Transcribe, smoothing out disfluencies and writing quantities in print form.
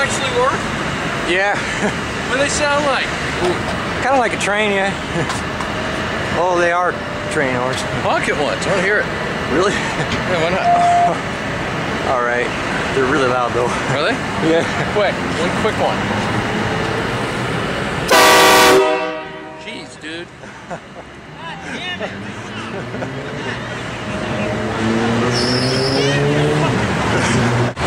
actually work? Yeah. What do they sound like? Kind of like a train, yeah. Oh, they are train horse. Pocket ones. I want to hear it. Really? Yeah, why not? All right. They're really loud though. Are they? Yeah. Quick. One quick one. Jeez, dude. God damn it.